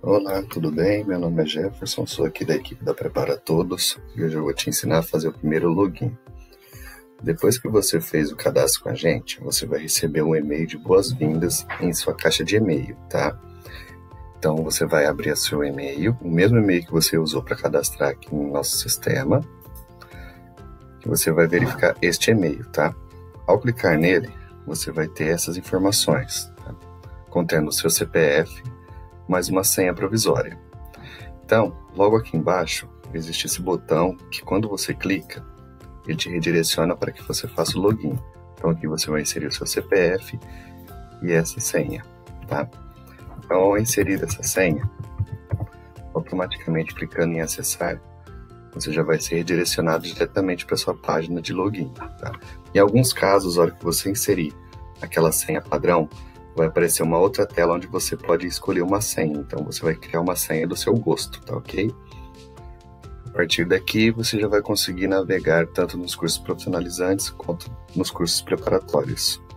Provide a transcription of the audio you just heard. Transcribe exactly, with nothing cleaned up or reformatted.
Olá, tudo bem? Meu nome é Jefferson, sou aqui da equipe da Prepara Todos e hoje eu vou te ensinar a fazer o primeiro login. Depois que você fez o cadastro com a gente, você vai receber um e-mail de boas-vindas em sua caixa de e-mail, tá? Então você vai abrir o seu e-mail, o mesmo e-mail que você usou para cadastrar aqui no nosso sistema, que você vai verificar este e-mail, tá? Ao clicar nele, você vai ter essas informações, tá? Contendo o seu C P F, mais uma senha provisória. Então, logo aqui embaixo, existe esse botão que quando você clica, ele te redireciona para que você faça o login. Então aqui você vai inserir o seu C P F e essa senha, tá? Então ao inserir essa senha, automaticamente clicando em acessar, você já vai ser redirecionado diretamente para sua página de login, tá? Em alguns casos, na hora que você inserir aquela senha padrão, vai aparecer uma outra tela onde você pode escolher uma senha. Então você vai criar uma senha do seu gosto, tá ok? A partir daqui você já vai conseguir navegar tanto nos cursos profissionalizantes quanto nos cursos preparatórios.